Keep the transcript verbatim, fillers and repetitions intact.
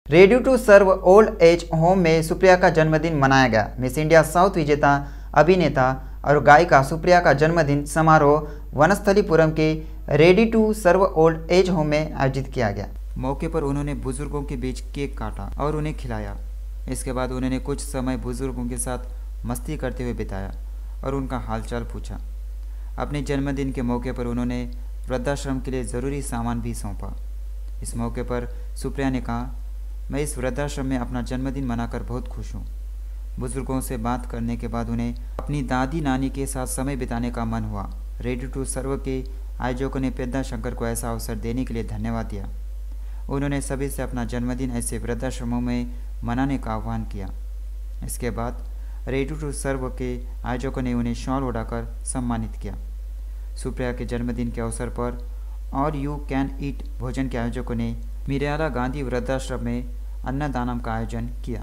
Ready to serve old age home में सुप्रिया का जन्मदिन मनाया गया। मिस इंडिया साउथ विजेता अभिनेता और गायिका सुप्रिया का जन्मदिन समारोह वनस्थलीपुरम के ready to serve old age home में आयोजित किया गया। मौके पर उन्होंने बुजुर्गों के बीच केक काटा और उन्हें खिलाया। इसके बाद उन्होंने कुछ समय बुजुर्गों के साथ मस्ती करते हुए बिताया और उनका हालचाल पूछा। अपने जन्मदिन के मौके पर उन्होंने वृद्धाश्रम के लिए ज़रूरी सामान भी सौंपा। इस मौके पर सुप्रिया ने कहा, मैं इस वृद्धाश्रम में अपना जन्मदिन मनाकर बहुत खुश हूँ। बुजुर्गों से बात करने के बाद उन्हें अपनी दादी नानी के साथ समय बिताने का मन हुआ। रेडी टू सर्व के आयोजकों ने पेद्दा शंकर को ऐसा अवसर देने के लिए धन्यवाद दिया। उन्होंने सभी से अपना जन्मदिन ऐसे वृद्धाश्रमों में मनाने का आह्वान किया। इसके बाद रेडी टू सर्व के आयोजकों ने उन्हें शॉल ओढ़ाकर सम्मानित किया। सुप्रिया के जन्मदिन के अवसर पर और यू कैन ईट भोजन के आयोजकों ने मिर्याला गांधी वृद्धाश्रम में अन्नदानम का आयोजन किया।